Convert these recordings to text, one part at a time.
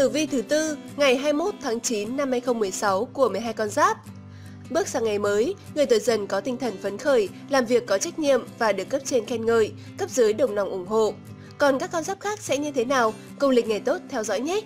Tử vi thứ tư ngày 21 tháng 9 năm 2016 của 12 con giáp. Bước sang ngày mới, người tuổi Dần có tinh thần phấn khởi, làm việc có trách nhiệm và được cấp trên khen ngợi, cấp dưới đồng lòng ủng hộ. Còn các con giáp khác sẽ như thế nào? Cùng lịch ngày tốt theo dõi nhé!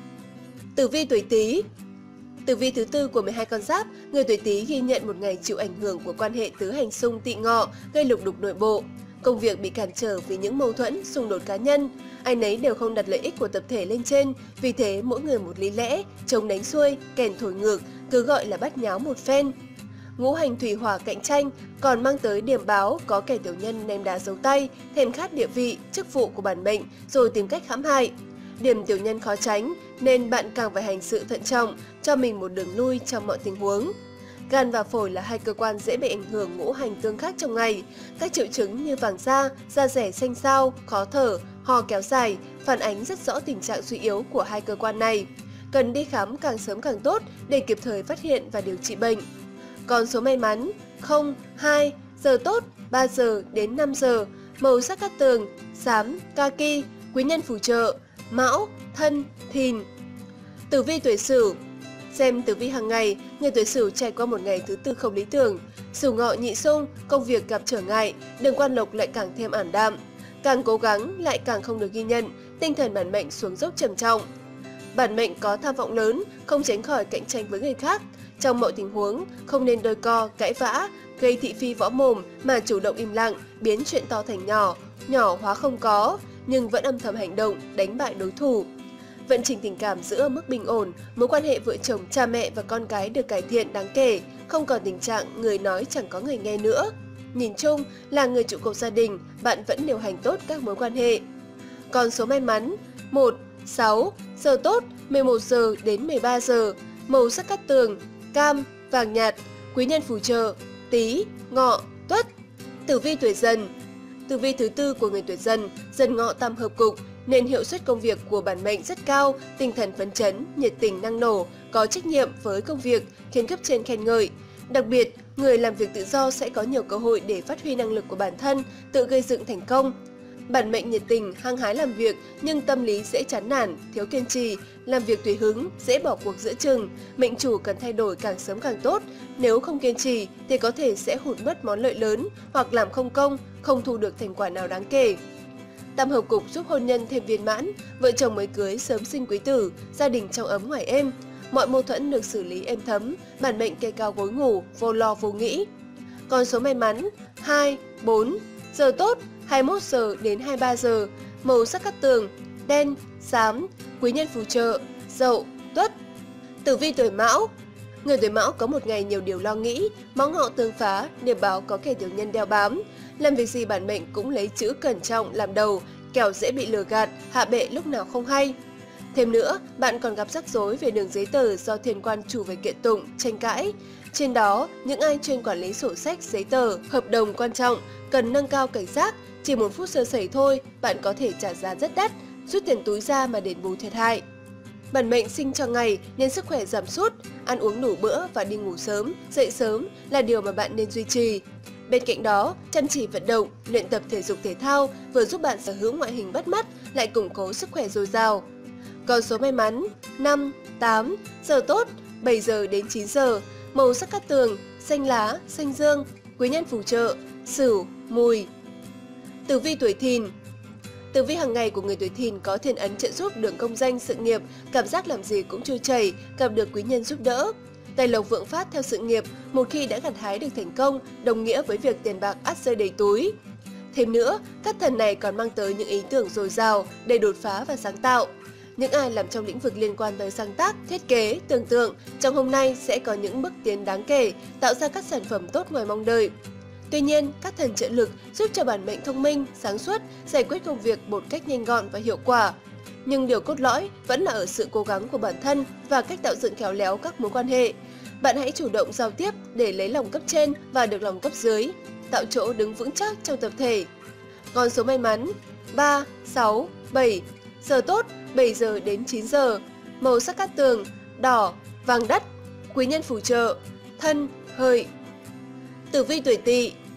Tử vi tuổi Tý. Tử vi thứ tư của 12 con giáp, người tuổi Tý ghi nhận một ngày chịu ảnh hưởng của quan hệ tứ hành xung tỵ ngọ, gây lục đục nội bộ. Công việc bị cản trở vì những mâu thuẫn, xung đột cá nhân. Ai nấy đều không đặt lợi ích của tập thể lên trên, vì thế mỗi người một lý lẽ, chống đánh xuôi, kèn thổi ngược, cứ gọi là bắt nháo một phen. Ngũ hành thủy hỏa cạnh tranh còn mang tới điểm báo có kẻ tiểu nhân ném đá giấu tay, thèm khát địa vị, chức vụ của bản mệnh rồi tìm cách hãm hại. Điểm tiểu nhân khó tránh nên bạn càng phải hành sự thận trọng, cho mình một đường lui trong mọi tình huống. Gan và phổi là hai cơ quan dễ bị ảnh hưởng ngũ hành tương khắc trong ngày. Các triệu chứng như vàng da rẻ xanh xao, khó thở, ho kéo dài phản ánh rất rõ tình trạng suy yếu của hai cơ quan này. Cần đi khám càng sớm càng tốt để kịp thời phát hiện và điều trị bệnh. Con số may mắn 0, 2, giờ tốt 3 giờ đến 5 giờ, màu sắc cát tường, xám, kaki, quý nhân phù trợ, Mão, Thân, Thìn. Tử vi tuổi Sửu. Xem tử vi hàng ngày, người tuổi Sửu trải qua một ngày thứ tư không lý tưởng. Sửu ngọ nhị xung, công việc gặp trở ngại, đường quan lộc lại càng thêm ảm đạm. Càng cố gắng lại càng không được ghi nhận, tinh thần bản mệnh xuống dốc trầm trọng. Bản mệnh có tham vọng lớn, không tránh khỏi cạnh tranh với người khác. Trong mọi tình huống, không nên đôi co, cãi vã, gây thị phi võ mồm mà chủ động im lặng, biến chuyện to thành nhỏ, nhỏ hóa không có, nhưng vẫn âm thầm hành động, đánh bại đối thủ. Vận trình tình cảm giữ ở mức bình ổn, mối quan hệ vợ chồng, cha mẹ và con cái được cải thiện đáng kể, không còn tình trạng người nói chẳng có người nghe nữa. Nhìn chung là người trụ cột gia đình, bạn vẫn điều hành tốt các mối quan hệ. Con số may mắn 1, 6, giờ tốt 11 giờ đến 13 giờ, màu sắc cát tường, cam, vàng nhạt, quý nhân phù trợ, Tý, Ngọ, Tuất. Tử vi tuổi Dần. Tử vi thứ tư của người tuổi Dần, Dần Ngọ tam hợp cục nên hiệu suất công việc của bản mệnh rất cao, tinh thần phấn chấn, nhiệt tình năng nổ, có trách nhiệm với công việc, khiến cấp trên khen ngợi. Đặc biệt, người làm việc tự do sẽ có nhiều cơ hội để phát huy năng lực của bản thân, tự gây dựng thành công. Bản mệnh nhiệt tình, hăng hái làm việc nhưng tâm lý dễ chán nản, thiếu kiên trì, làm việc tùy hứng, dễ bỏ cuộc giữa chừng. Mệnh chủ cần thay đổi càng sớm càng tốt, nếu không kiên trì thì có thể sẽ hụt mất món lợi lớn hoặc làm không công, không thu được thành quả nào đáng kể. Tam hợp cục giúp hôn nhân thêm viên mãn, vợ chồng mới cưới sớm sinh quý tử, gia đình trong ấm ngoài êm. Mọi mâu thuẫn được xử lý êm thấm, bản mệnh kê cao gối ngủ, vô lo vô nghĩ. Con số may mắn 2, 4, giờ tốt 21 giờ đến 23 giờ, màu sắc cát tường, đen, xám, quý nhân phù trợ, Dậu, Tuất. Tử vi tuổi Mão. Người tuổi Mão có một ngày nhiều điều lo nghĩ, Mão Ngọ tương phá, điểm báo có kẻ tiểu nhân đeo bám. Làm việc gì bản mệnh cũng lấy chữ cẩn trọng làm đầu, kẻo dễ bị lừa gạt, hạ bệ lúc nào không hay. Thêm nữa, bạn còn gặp rắc rối về đường giấy tờ do thiên quan chủ về kiện tụng, tranh cãi. Trên đó, những ai chuyên quản lý sổ sách, giấy tờ, hợp đồng quan trọng cần nâng cao cảnh giác. Chỉ một phút sơ sẩy thôi, bạn có thể trả giá rất đắt, rút tiền túi ra mà đền bù thiệt hại. Bản mệnh sinh cho ngày nên sức khỏe giảm sút, ăn uống đủ bữa và đi ngủ sớm, dậy sớm là điều mà bạn nên duy trì. Bên cạnh đó, chăm chỉ vận động, luyện tập thể dục thể thao vừa giúp bạn sở hữu ngoại hình bắt mắt, lại củng cố sức khỏe dồi dào. Con số may mắn 5, 8, giờ tốt 7 giờ đến 9 giờ, màu sắc cát tường, xanh lá, xanh dương, quý nhân phù trợ, Sửu, Mùi. Tử vi tuổi Thìn. Tử vi hàng ngày của người tuổi Thìn có thiên ấn trợ giúp đường công danh sự nghiệp, cảm giác làm gì cũng trôi chảy, gặp được quý nhân giúp đỡ. Tài lộc vượng phát theo sự nghiệp, một khi đã gặt hái được thành công, đồng nghĩa với việc tiền bạc ắt rơi đầy túi. Thêm nữa, các thần này còn mang tới những ý tưởng dồi dào để đột phá và sáng tạo. Những ai làm trong lĩnh vực liên quan tới sáng tác, thiết kế, tưởng tượng, trong hôm nay sẽ có những bước tiến đáng kể, tạo ra các sản phẩm tốt ngoài mong đợi. Tuy nhiên, các thần trợ lực giúp cho bản mệnh thông minh, sáng suốt, giải quyết công việc một cách nhanh gọn và hiệu quả. Nhưng điều cốt lõi vẫn là ở sự cố gắng của bản thân và cách tạo dựng khéo léo các mối quan hệ. Bạn hãy chủ động giao tiếp để lấy lòng cấp trên và được lòng cấp dưới, tạo chỗ đứng vững chắc trong tập thể. Con số may mắn 3, 6, 7, giờ tốt 7 giờ đến 9 giờ, màu sắc cát tường, đỏ, vàng đất, quý nhân phù trợ, Thân, Hợi. Tử vi tuổi Tỵ.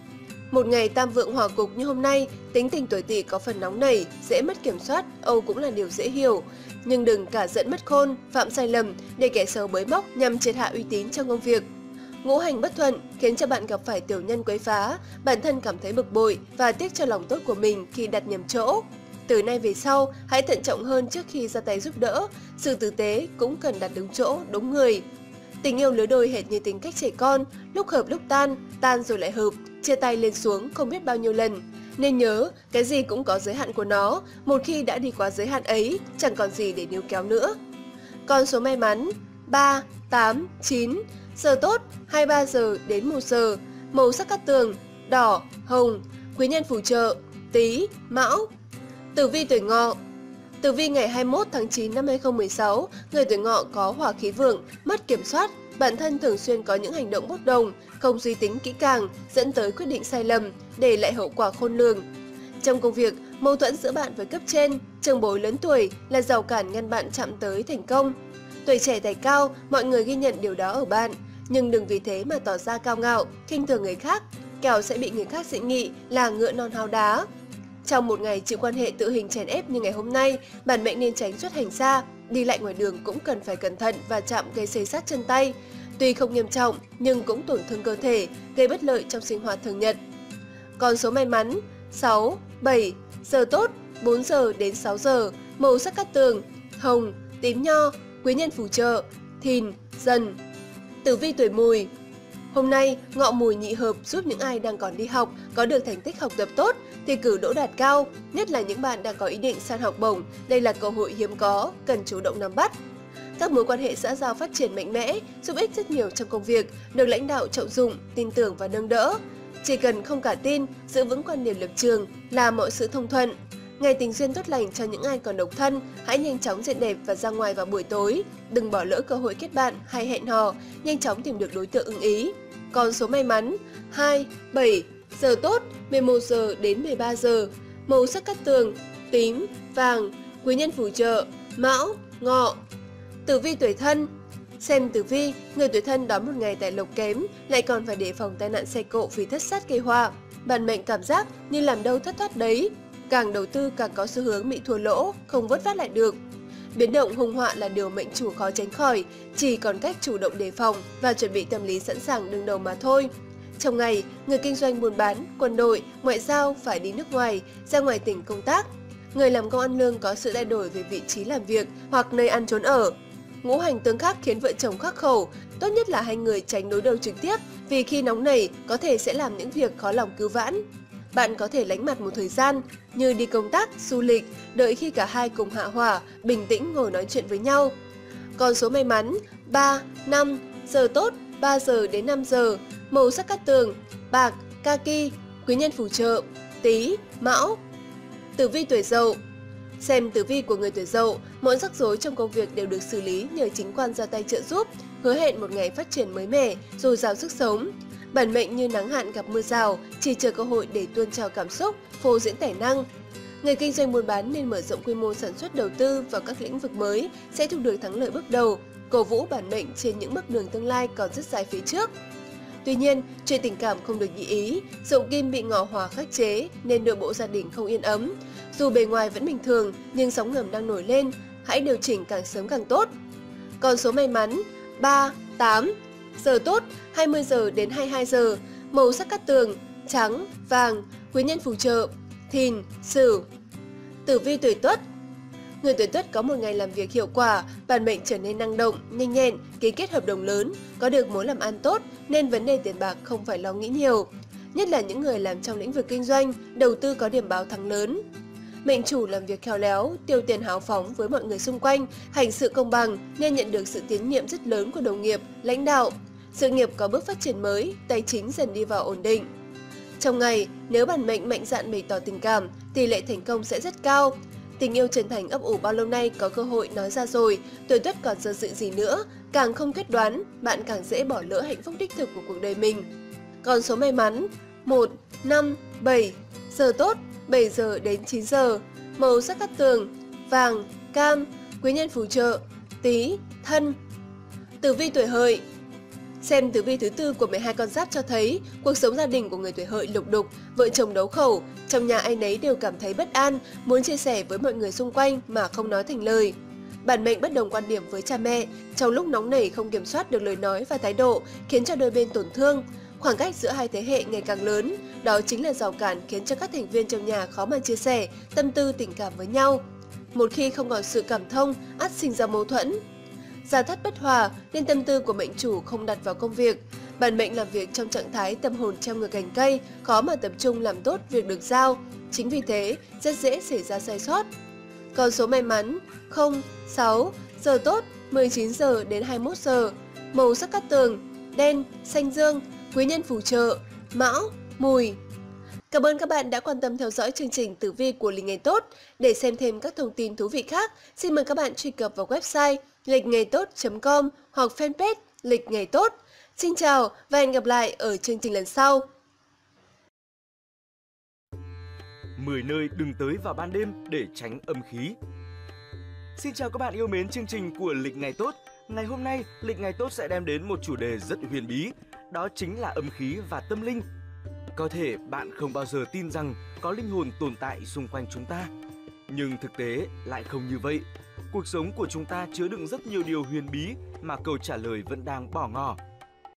Một ngày tam vượng hỏa cục như hôm nay, tính tình tuổi Tỵ có phần nóng nảy, dễ mất kiểm soát, âu cũng là điều dễ hiểu. Nhưng đừng cả giận mất khôn, phạm sai lầm để kẻ xấu bới móc nhằm triệt hạ uy tín trong công việc. Ngũ hành bất thuận khiến cho bạn gặp phải tiểu nhân quấy phá, bản thân cảm thấy bực bội và tiếc cho lòng tốt của mình khi đặt nhầm chỗ. Từ nay về sau, hãy thận trọng hơn trước khi ra tay giúp đỡ, sự tử tế cũng cần đặt đúng chỗ, đúng người. Tình yêu lứa đôi hệt như tính cách trẻ con, lúc hợp lúc tan, tan rồi lại hợp, chia tay lên xuống không biết bao nhiêu lần. Nên nhớ, cái gì cũng có giới hạn của nó, một khi đã đi quá giới hạn ấy, chẳng còn gì để níu kéo nữa. Con số may mắn 3, 8, 9, giờ tốt 23 giờ đến 1 giờ, màu sắc cát tường, đỏ, hồng, quý nhân phù trợ, Tý, Mão. Tử vi tuổi Ngọ. Tử vi ngày 21 tháng 9 năm 2016, người tuổi Ngọ có hỏa khí vượng, mất kiểm soát, bản thân thường xuyên có những hành động bốc đồng, không suy tính kỹ càng, dẫn tới quyết định sai lầm, để lại hậu quả khôn lường. Trong công việc, mâu thuẫn giữa bạn với cấp trên, trưởng bối lớn tuổi là rào cản ngăn bạn chạm tới thành công. Tuổi trẻ tài cao, mọi người ghi nhận điều đó ở bạn, nhưng đừng vì thế mà tỏ ra cao ngạo, khinh thường người khác, kẻo sẽ bị người khác dị nghị là ngựa non háo đá. Trong một ngày chịu quan hệ tự hình chèn ép như ngày hôm nay, bản mệnh nên tránh xuất hành xa, đi lại ngoài đường cũng cần phải cẩn thận và chạm gây xây sát chân tay. Tuy không nghiêm trọng nhưng cũng tổn thương cơ thể, gây bất lợi trong sinh hoạt thường nhật. Con số may mắn 6, 7, giờ tốt 4 giờ đến 6 giờ, màu sắc cát tường, hồng, tím nho, quý nhân phù trợ, Thìn, Dần. Tử vi tuổi Mùi. Hôm nay, Ngọ Mùi nhị hợp giúp những ai đang còn đi học có được thành tích học tập tốt, thi cử đỗ đạt cao, nhất là những bạn đang có ý định sang học bổng, đây là cơ hội hiếm có, cần chủ động nắm bắt. Các mối quan hệ xã giao phát triển mạnh mẽ, giúp ích rất nhiều trong công việc, được lãnh đạo trọng dụng, tin tưởng và nâng đỡ. Chỉ cần không cả tin, giữ vững quan điểm lập trường là mọi sự thông thuận. Ngày tình duyên tốt lành cho những ai còn độc thân, hãy nhanh chóng duyệt đẹp và ra ngoài vào buổi tối. Đừng bỏ lỡ cơ hội kết bạn hay hẹn hò, nhanh chóng tìm được đối tượng ưng ý. Con số may mắn 2, 7, giờ tốt 11 giờ đến 13 giờ, màu sắc cát tường, tím, vàng, quý nhân phù trợ, Mão, Ngọ. Tử vi tuổi Thân. Xem tử vi, người tuổi Thân đón một ngày tài lộc kém, lại còn phải đề phòng tai nạn xe cộ vì thất sát gây họa. Bản mệnh cảm giác như làm đâu thất thoát đấy, càng đầu tư càng có xu hướng bị thua lỗ, không vớt vát lại được. Biến động hung họa là điều mệnh chủ khó tránh khỏi, chỉ còn cách chủ động đề phòng và chuẩn bị tâm lý sẵn sàng đương đầu mà thôi. Trong ngày, người kinh doanh buôn bán, quân đội, ngoại giao phải đi nước ngoài, ra ngoài tỉnh công tác. Người làm công ăn lương có sự thay đổi về vị trí làm việc hoặc nơi ăn trốn ở. Ngũ hành tương khắc khiến vợ chồng khắc khẩu, tốt nhất là hai người tránh đối đầu trực tiếp vì khi nóng nảy có thể sẽ làm những việc khó lòng cứu vãn. Bạn có thể lánh mặt một thời gian như đi công tác, du lịch, đợi khi cả hai cùng hạ hỏa, bình tĩnh ngồi nói chuyện với nhau. Con số may mắn 3, 5, giờ tốt 3 giờ đến 5 giờ, màu sắc cát tường, bạc, kaki, quý nhân phù trợ, Tý, Mão. Tử vi tuổi Dậu. Xem tử vi của người tuổi Dậu, mọi rắc rối trong công việc đều được xử lý nhờ chính quan ra tay trợ giúp, hứa hẹn một ngày phát triển mới mẻ, dồi dào sức sống. Bản mệnh như nắng hạn gặp mưa rào, chỉ chờ cơ hội để tuôn trào cảm xúc, phô diễn tài năng. Người kinh doanh buôn bán nên mở rộng quy mô sản xuất đầu tư vào các lĩnh vực mới, sẽ thu được thắng lợi bước đầu, cổ vũ bản mệnh trên những bước đường tương lai còn rất dài phía trước. Tuy nhiên, chuyện tình cảm không được như ý, Dậu Kim bị Ngọ Hỏa khắc chế nên nội bộ gia đình không yên ấm. Dù bề ngoài vẫn bình thường nhưng sóng ngầm đang nổi lên, hãy điều chỉnh càng sớm càng tốt. Con số may mắn 3, 8, giờ tốt 20 giờ đến 22 giờ, màu sắc cát tường, trắng, vàng, quý nhân phù trợ, Thìn, Sửu. Tử vi tuổi Tuất. Người tuổi Tuất có một ngày làm việc hiệu quả, bản mệnh trở nên năng động, nhanh nhẹn, ký kết hợp đồng lớn, có được mối làm ăn tốt nên vấn đề tiền bạc không phải lo nghĩ nhiều. Nhất là những người làm trong lĩnh vực kinh doanh, đầu tư có điểm báo thắng lớn. Mệnh chủ làm việc khéo léo, tiêu tiền hào phóng với mọi người xung quanh, hành sự công bằng nên nhận được sự tín nhiệm rất lớn của đồng nghiệp, lãnh đạo. Sự nghiệp có bước phát triển mới, tài chính dần đi vào ổn định. Trong ngày, nếu bản mệnh mạnh dạn bày tỏ tình cảm, tỷ lệ thành công sẽ rất cao. Tình yêu chân thành ấp ủ bao lâu nay có cơ hội nói ra rồi, tuổi Tuất còn do dự gì nữa, càng không quyết đoán, bạn càng dễ bỏ lỡ hạnh phúc đích thực của cuộc đời mình. Con số may mắn 1, 5, 7, giờ tốt 7 giờ đến 9 giờ, màu sắc cát tường, vàng, cam, quý nhân phù trợ, Tý, Thân. Tử vi tuổi Hợi. Xem tử vi thứ tư của 12 con giáp cho thấy cuộc sống gia đình của người tuổi Hợi lục đục, vợ chồng đấu khẩu, trong nhà ai nấy đều cảm thấy bất an, muốn chia sẻ với mọi người xung quanh mà không nói thành lời. Bản mệnh bất đồng quan điểm với cha mẹ, trong lúc nóng nảy không kiểm soát được lời nói và thái độ khiến cho đôi bên tổn thương. Khoảng cách giữa hai thế hệ ngày càng lớn, đó chính là rào cản khiến cho các thành viên trong nhà khó mà chia sẻ tâm tư tình cảm với nhau. Một khi không còn sự cảm thông, ắt sinh ra mâu thuẫn. Gia thất bất hòa nên tâm tư của mệnh chủ không đặt vào công việc. Bản mệnh làm việc trong trạng thái tâm hồn treo ngược cành cây, khó mà tập trung làm tốt việc được giao. Chính vì thế, rất dễ xảy ra sai sót. Con số may mắn 0, 6, giờ tốt 19 giờ đến 21 giờ. Màu sắc cát tường đen, xanh dương, quý nhân phù trợ Mão, Mùi. Cảm ơn các bạn đã quan tâm theo dõi chương trình tử vi của Lịch Ngày Tốt. Để xem thêm các thông tin thú vị khác, xin mời các bạn truy cập vào website lệchngàytot.com hoặc fanpage Lịch Ngày Tốt. Xin chào và hẹn gặp lại ở chương trình lần sau. 10 nơi đừng tới vào ban đêm để tránh âm khí. Xin chào các bạn yêu mến chương trình của Lịch Ngày Tốt. Ngày hôm nay, Lịch Ngày Tốt sẽ đem đến một chủ đề rất huyền bí, đó chính là âm khí và tâm linh. Có thể bạn không bao giờ tin rằng có linh hồn tồn tại xung quanh chúng ta. Nhưng thực tế lại không như vậy. Cuộc sống của chúng ta chứa đựng rất nhiều điều huyền bí mà câu trả lời vẫn đang bỏ ngỏ.